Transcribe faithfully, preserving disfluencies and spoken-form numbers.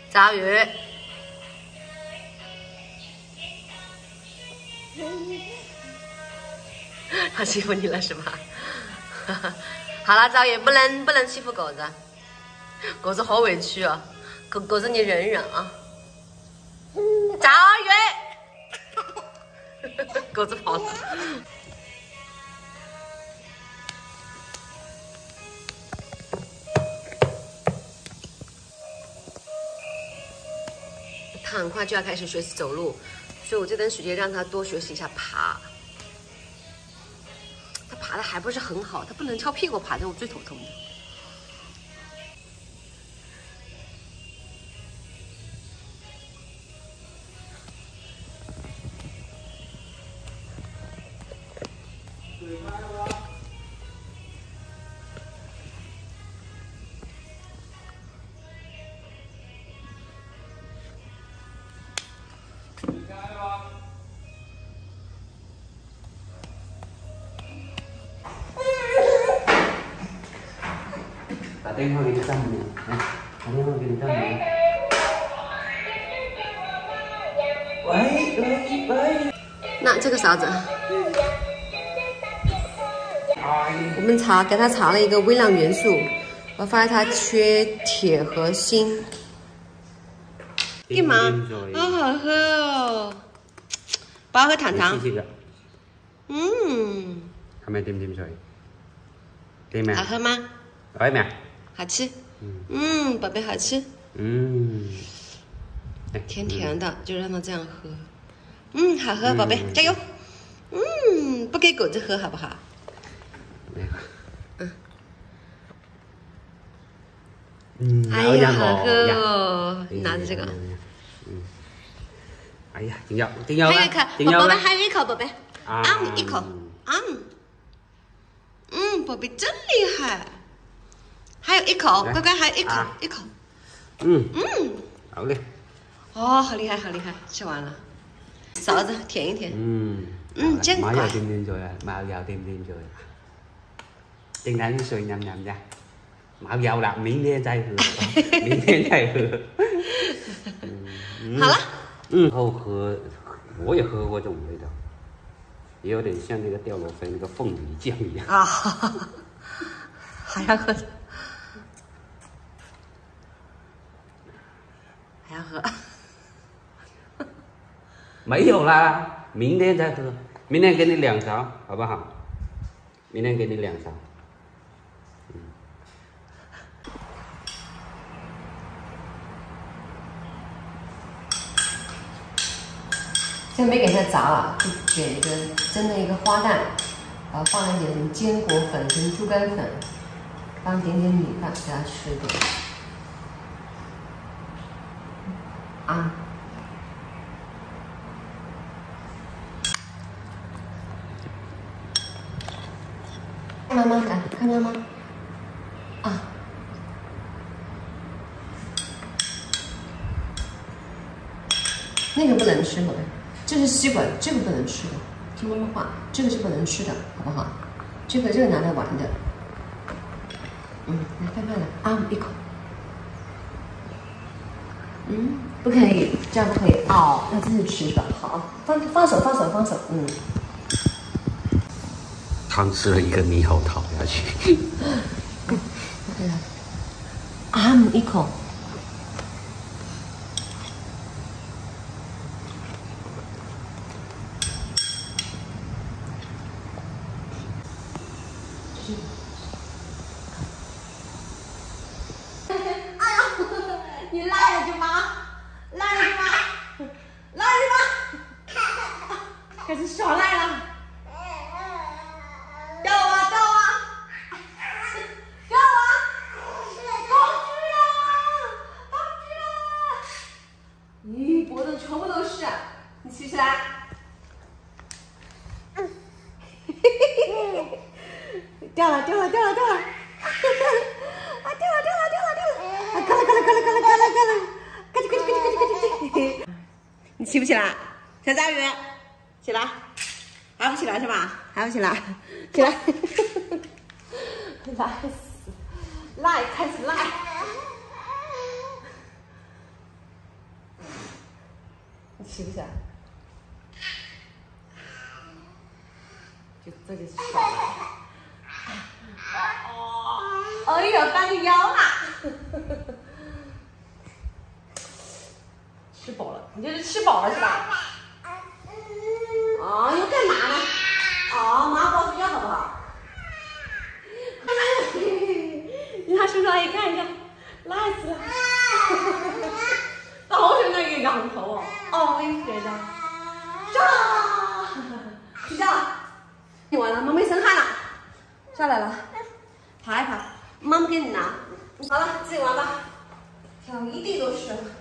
赵宇，他欺负你了是吧？好了，赵宇，不能不能欺负狗子，狗子好委屈哦，狗狗子你忍忍啊。赵宇，狗子跑了。他很快就要开始学习走路，所以我这段时间让他多学习一下爬。他爬的还不是很好，他不能翘屁股爬，这我最头痛的。 打电话给你丈母娘，来，打电话给你丈母娘。喂喂喂。 那这个勺子，我们查给他查了一个微量元素，我发现他缺铁和锌。干嘛？好好喝哦！不要喝糖糖。嗯。 係咪點點水？點咩？ 好喝嗎？ 好咩？ 好吃。嗯，宝贝好吃。 嗯。 甜甜的，就让它这样喝。嗯，好喝，宝贝，加油。嗯，不给狗子喝好不好？嗯。 嗯。 哎呀，好喝哦！拿着这个。 嗯。哎呀，挺要，挺要。 还有一口，宝贝，还有一口，宝贝。啊，一口。啊。嗯，宝贝真厉害。还有一口，乖乖，还有一口，一口。 嗯。 嗯。 好嘞。 哦，好厉害，好厉害！吃完了，勺子舔一舔。 嗯。 嗯，真乖。 máu vào tim tim rồi à, máu vào tim tim rồi. Tiếng đánh sôi nhầm nhầm ra. Máu vào là miếng đen chay hừ. Miếng đen chay hừ. 好了。 嗯。后喝，我也喝过这种味道，也有点像那个掉落飞那个凤梨酱一样。 啊。还要喝。还要喝。 没有啦，明天再喝。明天给你两勺，好不好？明天给你两勺。嗯。 现在没给它炸了，就点一个蒸的一个花蛋，然后放一点坚果粉跟猪肝粉，放点点米饭给它吃一点。啊。妈妈看，看妈妈。啊。那个不能吃，宝贝，这是吸管，这个不能吃的。听妈妈话，这个是不能吃的，好不好？这个这个拿来玩的。嗯，来慢慢的，啊，一口。嗯，不可以，这样不可以哦，那真是吃吧。好，放放手，放手，放手，嗯。 汤吃了一个猕猴桃下去。 对啊。啊，一口。哎呀，你赖了是吗？赖了是吗？赖了是吗？开始耍赖了。掉啊掉啊！掉啊！道具啊！道具啊！咦，脖子全部都是，你起起来。嗯。掉了掉了掉了掉了！啊掉了掉了掉了掉了！啊嘎啦嘎啦嘎啦嘎啦嘎啦嘎啦！咯叽咯叽咯叽咯叽咯叽！你起不起来？小章鱼，起来。还不起来是吧？还不起来，起来！赖死，赖开始赖。 你吃不起来？就这就是爽了。哦，哎呀，把你咬了！吃饱了，你这是吃饱了是吧？啊，又干嘛呢？啊，妈抱睡觉好不好？你拿叔叔阿姨看一看，辣死了！好想那个仰头哦！哦，我给你学一张。上，睡觉了。你完了，妈没生汗了，下来了，爬一爬，妈妈给你拿。好了，自己玩吧。挑一地都是。